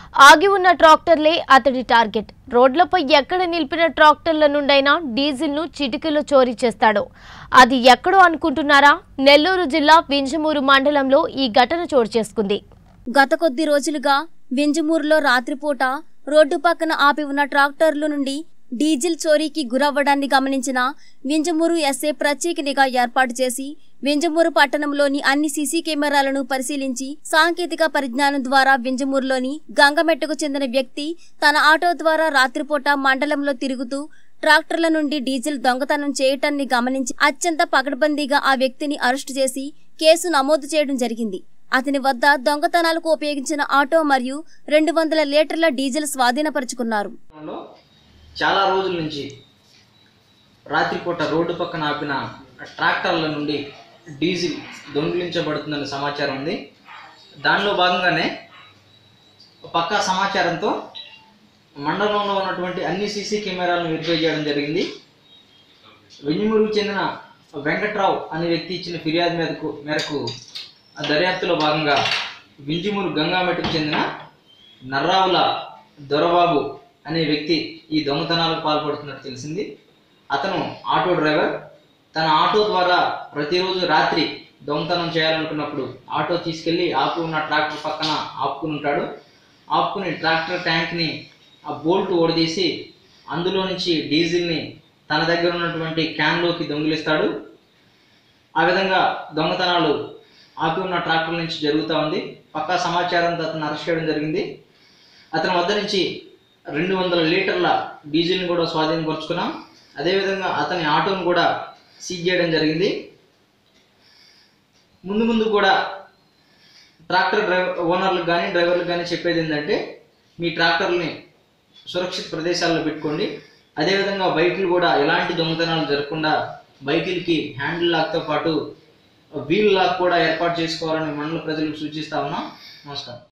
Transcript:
ఆగి ఉన్న ట్రాక్టర్లే అతడి టార్గెట్. రోడ్లపై ఎక్కడ నిలిపిన ట్రాక్టర్ల నుండైనా డీజిల్ను చిటికెలో చోరీ చేస్తాడు. అది ఎక్కడో అనుకుంటున్నారా? నెల్లూరు జిల్లా వింజమూరు మండలంలో ఈ ఘటన చోటు చేసుకుంది. గత కొద్ది రోజులుగా వింజమూరులో రాత్రిపూట రోడ్డు పక్కన ఆపి ఉన్న ట్రాక్టర్ల నుండి డీజిల్ చోరీకి గురవ్వడాన్ని గమనించిన వింజమూరు ఎస్ఐ ప్రత్యేక నిఘా ఏర్పాటు చేసి వింజమూరు పట్టణంలోని అన్ని సీసీ కెమెరాలను పరిశీలించి సాంకేతిక పరిజ్ఞానం ద్వారా వింజమూరులోని గంగమెట్టకు చెందిన వ్యక్తి తన ఆటో ద్వారా రాత్రిపూట మండలంలో తిరుగుతూ ట్రాక్టర్ల నుండి డీజిల్ దొంగతనం చేయటాన్ని గమనించి అత్యంత పకడ్బందీగా ఆ వ్యక్తిని అరెస్టు చేసి కేసు నమోదు చేయడం జరిగింది. అతని వద్ద దొంగతనాలకు ఉపయోగించిన ఆటో మరియు 200 లీటర్ల డీజిల్ స్వాధీనపరుచుకున్నారు. చాలా రోజుల నుంచి రాత్రిపూట రోడ్డు పక్కన ఆపిన ట్రాక్టర్ల నుండి డీజిల్ దొంగిలించబడుతుందనే సమాచారం ఉంది. దానిలో భాగంగానే పక్కా సమాచారంతో మండలంలో ఉన్నటువంటి అన్ని సీసీ కెమెరాలను వెరిఫై చేయడం జరిగింది. వింజమూరుకు చెందిన వెంకట్రావు అనే వ్యక్తి ఇచ్చిన ఫిర్యాదు మేరకు దర్యాప్తులో భాగంగా వింజమూరు గంగామెట్టుకు చెందిన నర్రావుల దొరబాబు అనే వ్యక్తి ఈ దొంగతనాలకు పాల్పడుతున్నట్టు తెలిసింది. అతను ఆటో డ్రైవర్. తన ఆటో ద్వారా ప్రతిరోజు రాత్రి దొంగతనం చేయాలనుకున్నప్పుడు ఆటో తీసుకెళ్లి ఆపు ఉన్న ట్రాక్టర్ పక్కన ఆపుకుని ఉంటాడు. ఆపుకుని ట్రాక్టర్ ట్యాంక్ని ఆ బోల్ట్ ఓడదీసి అందులో నుంచి డీజిల్ని తన దగ్గర ఉన్నటువంటి క్యాన్లోకి దొంగిలిస్తాడు. ఆ విధంగా దొంగతనాలు ఆపి ఉన్న ట్రాక్టర్ నుంచి జరుగుతూ ఉంది. పక్కా సమాచారంతో అతను అరెస్ట్ చేయడం జరిగింది. అతని వద్ద నుంచి 200 లీటర్ల డీజిల్ని కూడా స్వాధీనపరుచుకున్నాం. అదేవిధంగా అతని ఆటోను కూడా సీజ్ చేయడం జరిగింది. ముందు కూడా ట్రాక్టర్ ఓనర్లకు కానీ డ్రైవర్లకు కానీ చెప్పేది ఏంటంటే, మీ ట్రాక్టర్ని సురక్షిత ప్రదేశాల్లో పెట్టుకోండి. అదేవిధంగా బైకులు కూడా ఎలాంటి దొంగతనాలు జరగకుండా బైకులకి హ్యాండిల్ లాక్తో పాటు వీల్ లాక్ కూడా ఏర్పాటు చేసుకోవాలని మండల ప్రజలకు సూచిస్తా ఉన్నాం. నమస్కారం.